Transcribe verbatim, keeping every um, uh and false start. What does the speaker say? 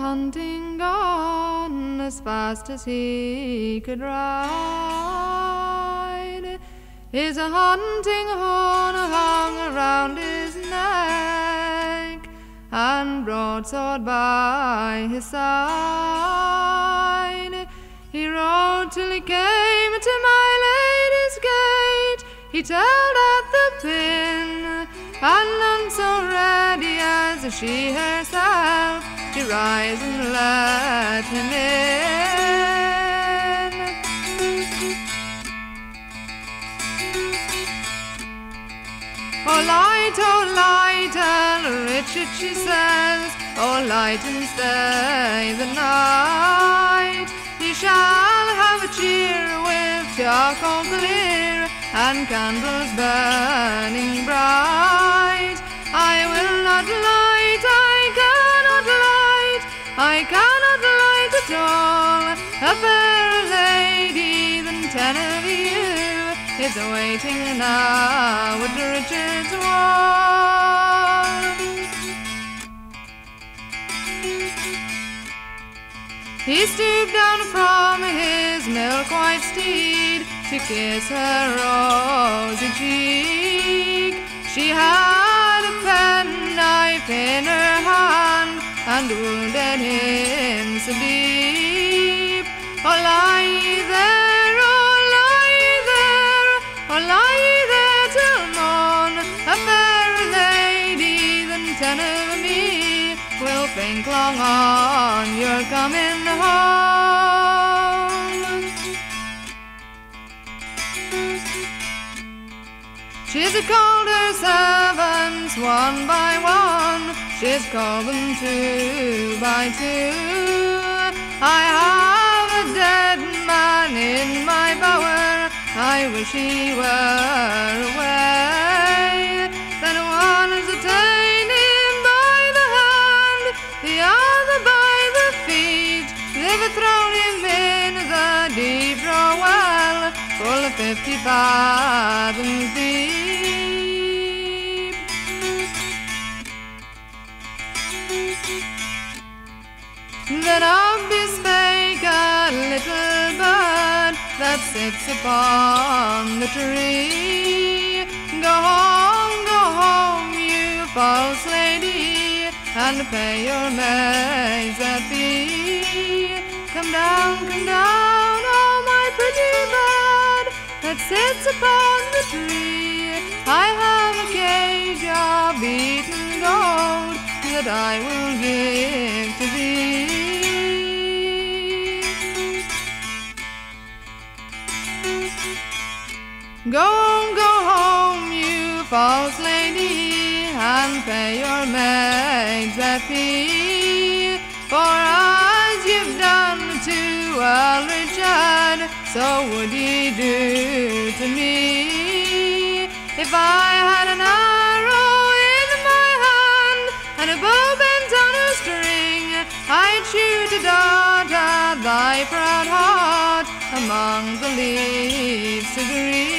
hunting gone as fast as he could ride. His hunting horn hung around his neck, and broadsword by his side. He rode till he came to my lady's gate. He told at the pin, and none so ready as she herself to rise and let him in. Oh, light, oh, light, Earl Richard, she says, oh, light and stay the night. You shall have a cheer with charcoal clear and candles burning bright. I will not light, I cannot light, I cannot light at all. A fairer lady than ten of you is awaiting now at Richard's wall. He stooped down from his milk-white steed to kiss her rosy cheek. She had a penknife in her hand and wounded him so deep. Oh, lie there, oh, lie there, oh, lie there till morn. A fairer lady than ten of me will think long on your coming home. She's called her servants one by one, she's called them two by two. I have a dead man in my bower, I wish he were away. Then one is detained him by the hand, the other by the feet. They've thrown him in the deep draw well, full of fifty fathoms deep. Then up bespake a little bird that sits upon the tree. Go home, go home, you false lady, and pay your maids a fee. Come down, come down, oh my pretty bird that sits upon the tree. I have a cage of beaten gold that I will give to thee. Go home, go home, you false lady, and pay your maids a fee. For as you've done to Earl Richard, so would ye do to me. If I had an arrow in my hand and a bow bent on a string, I'd shoot a dart at thy proud heart among the leaves of green.